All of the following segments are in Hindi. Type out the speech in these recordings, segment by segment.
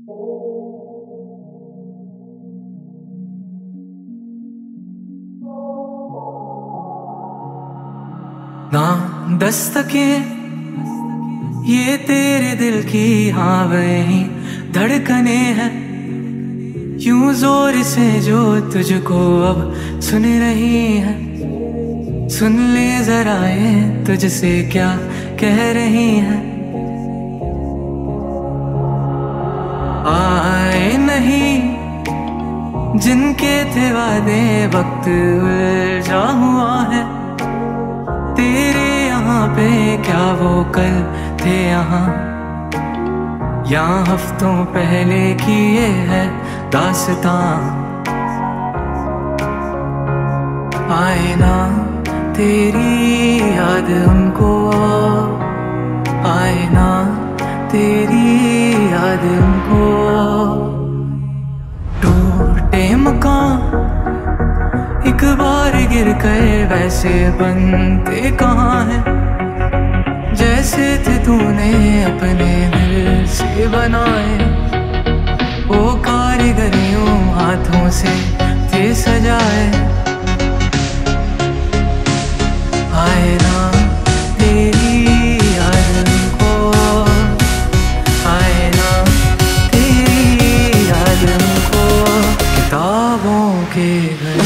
ना दस्तके ये तेरे दिल की हाँ वही धड़कने हैं, यूं जोर से जो तुझको अब सुन रही है। सुन ले जरा ये तुझसे क्या कह रही है। आए नहीं जिनके थे वादे, वक्त उलझा हुआ है। तेरे यहाँ पे क्या वो कल थे यहाँ, यहाँ हफ्तों पहले की ये है दास्तां। आए ना तेरी याद हमको, आए ना तेरी याद हमको। टूटे मकान एक बार गिर कर वैसे बनते कहाँ हैं, जैसे थे तूने अपने दिल से बनाए। वो कारीगरियों हाथों से थे सजाए। आए ना तेरी याद हमको, आए ना तेरी याद हमको। किताबों के घर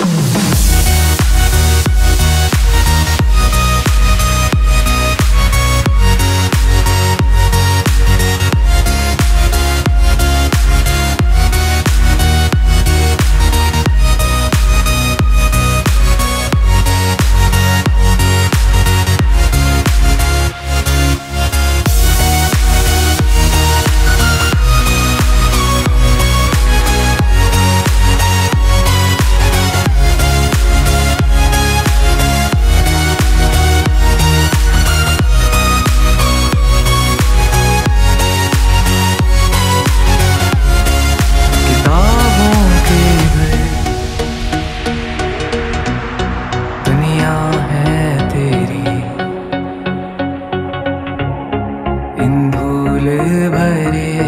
भरे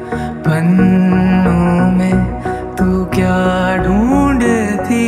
पन्नों में तू क्या ढूंढती,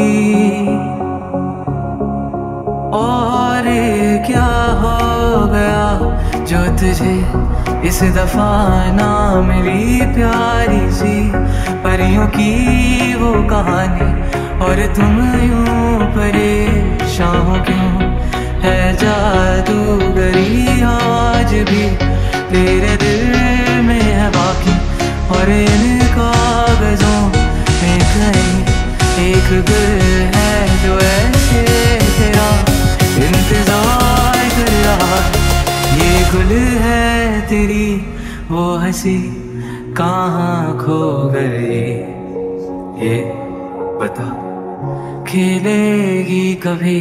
और क्या हो गया जो तुझे इस दफा ना मिली प्यारी सी परियों की वो कहानी। और तुम यूं परेशान हो क्यों, है जादूगरी आज भी तेरे दिल में है बाकी। और इन कागजों में कहीं एक गुल है जो ऐसे तेरा इंतजार कर रहा। ये गुल है तेरी वो हंसी कहाँ खो गई, ये बता खिलेगी कभी।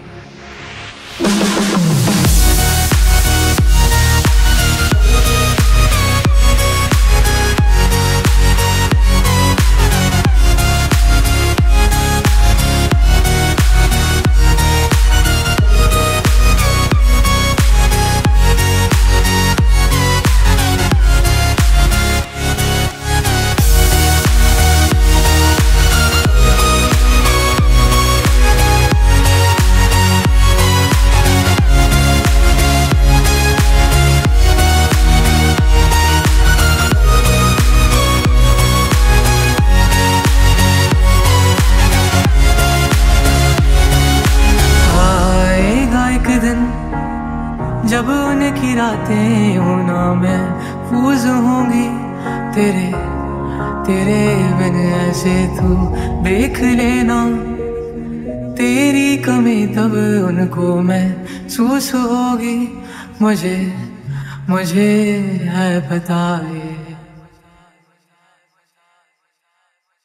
जब उनकी रातें यूं ना महफूज होंगी तेरे तेरे बिन ऐसे तू देख लेना। तेरी कमी तब उनको महसूस होगी, मुझे मुझे है पता ये